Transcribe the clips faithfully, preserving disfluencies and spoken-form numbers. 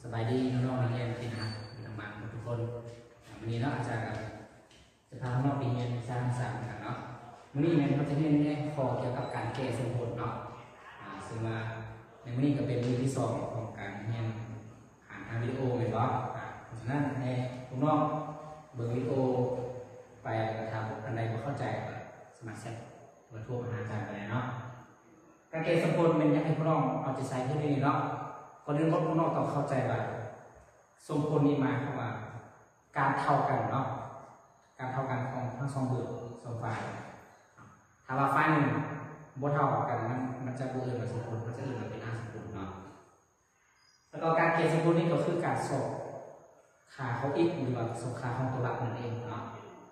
สบายดีน้องๆนักเรียนที่นะทำงานทุกคนวันนี้เนาะอาจารย์จะพาน้องไปเรียนสร้างสรรค์กันเนาะวันนี้เนี่ยเราจะเรียนเนี่ยขอเกี่ยวกับการแก้สมบูรณ์เนาะซึ่งว่าในวันนี้ก็เป็นวันที่สองของการเรียนผ่านทางวิดีโอเลยเนาะเพราะฉะนั้นในคุณน้องเบิ่งวิดีโอไปกระทำอันใดไม่เข้าใจสมัครเสร็จมาทั่วมาหาอาจารย์ไปเลยเนาะการแก้สมบูรณ์เป็นยังไงคุณน้องเอาใจใส่ที่นี่เนาะก่อนอื่นพวกน้องต้องเข้าใจว่าสมบูรณ์นี้มาเพราะว่าการเท่ากันเนาะการเท่ากันของทั้งสองเบอร์สองฝ่ายถ้าว่าฝ่ายหนึ่งบ่เท่ากันมันมันจะบ่เอื่นมาสมบูรณ์มันจะเอื่นมาเป็นอาสมบูรณ์เนาะแล้วก็การเกณฑ์สมบูรณ์นี่ก็คือการสอบขาเขาอีกหรือว่าสอบขาของตัวหลักนั่นเองเนาะ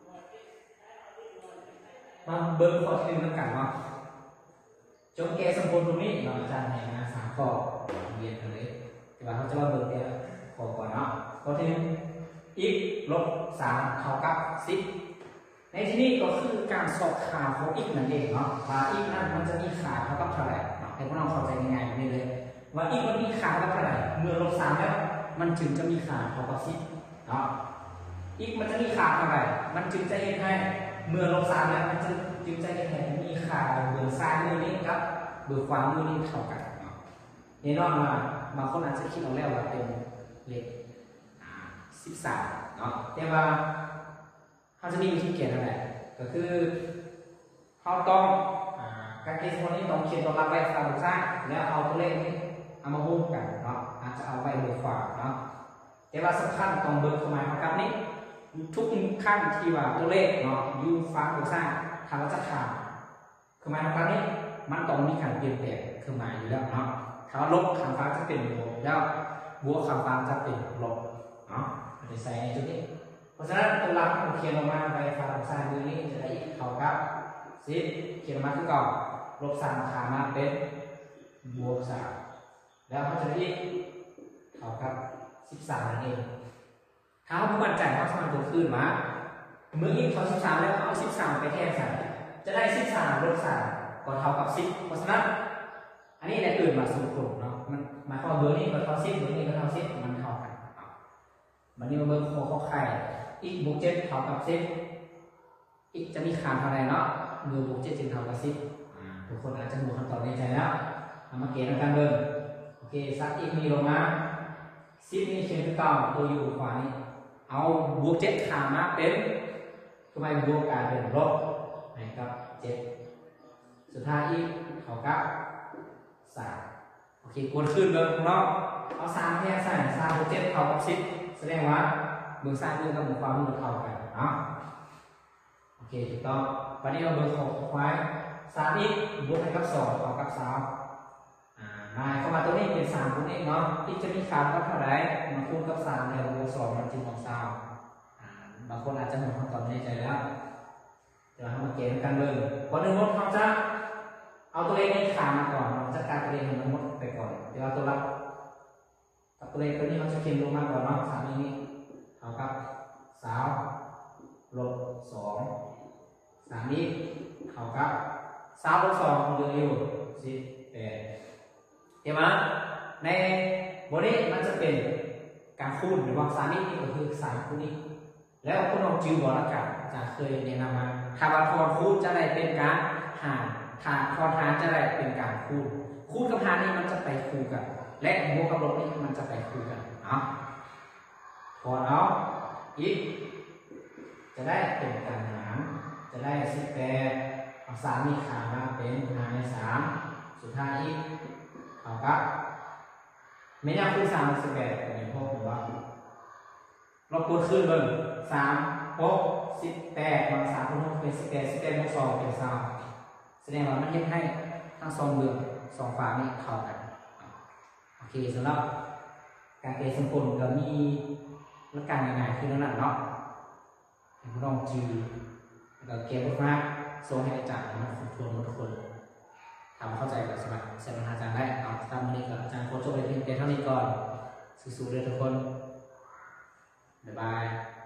มาเบอร์ข้อที่หนึ่งแล้วกันเนาะจงแก้สมบูรณ์ตรงนี้เราอาจารย์ให้มาสามข้อเรียนกันเลยแต่ว่าเขาจะว่าเบอร์เดียวขอก่อนเนาะข้อที่หนึ่งอีกลบสามเท่ากับสิบในที่นี้ก็คือการสอบขาของอีกนั่นเองเนาะว่าอีกนั้นมันจะมีขาเท่ากับเท่าไหร่เนาะให้พวกเราเข้าใจง่ายๆแบบนี้เลยว่าอีกมันมีขาเท่ากับเท่าไหร่เมื่อลบสามแล้วมันจึงจะมีขาเท่ากับสิบเนาะอีกมันจะมีขาเท่าไหร่มันจึงจะเห็นให้เมื่อลบสามแล้วมันจึงจึงจะเห็นให้มีขาเบอร์ซ้ายมือนี้ครับเบอร์ขวามือนี้เท่ากันเนาะแน่นอนว่าบางคนอาจจะคิดเอาแล้วว่าเป็นเลขสิบสามเนาะแต่ว่าเขาจะมีวิธีเขียนอะไรก็คือเขาต้องการเขียนคนนี้ต้องเขียนตัวรับไว้ตามซ้ายแล้วเอาตัวเลขนี้เอามาหุ้มกันเนาะอาจจะเอาไว้เบอร์ขวาเนาะแต่ว่าสำคัญตรงเบอร์ขมายครับนี้ทุกขั้นที่ว่าตัวเลขเนาะยูฟ้าเบอร์ซ้ายทางวัฏขาขมายครับนี้มันต้องมีการเปลี่ยนแปลงขมายอยู่แล้วเนาะถ้าลบขางฟ้าจะเป็นบวกแล้วบวกขางฟ้าจะเป็นลบเนาะจะใส่ในจุดนี้เพราะฉะนั้นตัวรับเขียนออกมาไปฝั่งซ้ายมือนี้จะได้เท่ากับสิบเขียนออกมาคือเก่าลบสามขามาเป็นบวกสามแล้วเขาจะได้เท่ากับสิบสามนั่นเองถ้าเขามั่นใจเขาสามารถตัวขึ้นมาเมื่อกี้เขาสิบสามแล้วเอาสิบสามไปแทนใส่จะได้สิบสามลบสามก็เท่ากับสิบเพราะฉะนั้นอันนี้ในอื่นมาสมดุลเนาะมันมาข้อเบอร์นี้ก็เท่าสิบเบอร์นี้ก็เท่าสิบมันเท่ากันมันนี่มาเบอร์โคข้อไข่อีกบวกเจ็ดเท่ากับสิบอีกจะมีค่าเท่าไรเนาะมือบวกเจ็ดจึงเท่ากับสิบทุกคนอาจจะรู้คำตอบในใจแล้วเอามาเกณฑ์กันเบิ่งโอเคซักอีกมีลงมาสิบนี่เขียนคือเก่าตัวอยู่ขวานี้เอาบวกเจ็ดค่ามาเป็นทำไมบวกกลายเป็นลบนะครับเจ็ดสุดท้ายอีกเท่ากับสามโอเคกวนขึ้นเบิ่งของเราเอาสามแทนใส่สามบวกเจ็ดเท่ากับสิบแสดงว่าเบื้องซ้ายมือกับเบื้องขวามือเท่ากันเนาะโอเคถูกต้องวันนี้เราเบื้องของควายสามอีกบวกให้กับสองเท่ากับสามอ่ามาเข้ามาตัวนี้เป็นสามตัวนี้เนาะอีกจะมีค่าเท่าไหร่มาคูณกับสามเนี่ยบวกสองมันจึงของสามอ่าบางคนอาจจะหมดคำตอบในใจแล้วเดี๋ยวเรามาเกณฑ์กันเบิ่งวันหนึ่งมดเขาจะเอาตัวเลขนี้ขามาก่อนเราจะการตัวเลขมันมดไปก่อนเดี๋ยวเอาตัวรับกับตัวเลขตัวนี้เขาจะเขียนลงมาก่อนเนาะสามนี้เท่ากับสามลบสองสามนี้เท่ากับสามลบสองเหลืออยู่สิบแปดเห็นไหมในบทนี้มันจะเป็นการคูณหรือว่าสามนี้ก็คือสามคูณนี้แล้วคุณลองจิวบอลแล้วกันจะเคยแนะนำมาถ้าว่าทอนคูณจะได้เป็นการหารถ้าทอนหารจะได้เป็นการคูณคูณกับหารนี้มันจะไปคูณกันและบวกกับลบนี้มันจะไปคูณกันเนาะพอเอาอีกจะได้เป็นการหารจะได้สิบแปดเอาสามมีค่ามาเป็นหารในสามสุดท้ายอีกเท่ากับไม่ยากคูณสามสิบแปดเป็นพวกหรือว่าเราคูณขึ้นเบอร์สามหกสิบแปดบางสามคูณหกเป็นสิบแปดสิบแปดบวกสองเป็นสามแสดงว่ามันเย็บให้ทั้งสองเบอร์สองฝ่ายนี้เข้ากันโอเคสำหรับการเกณฑ์สมบูรณ์ก็มีหลักการง่ายๆคือนั่นแหละเนาะให้ผู้ลองจือแล้วก็เกณฑ์มากๆส่งให้อาจารย์มาฝึกทวนทุกคนทำเข้าใจกับสมัครเสร็จอาจารย์ได้เอาทำนี้กับอาจารย์โค้ชโจ้ไปเพียงเท่านี้ก่อนสู้ๆเลยทุกคนบ๊ายบาย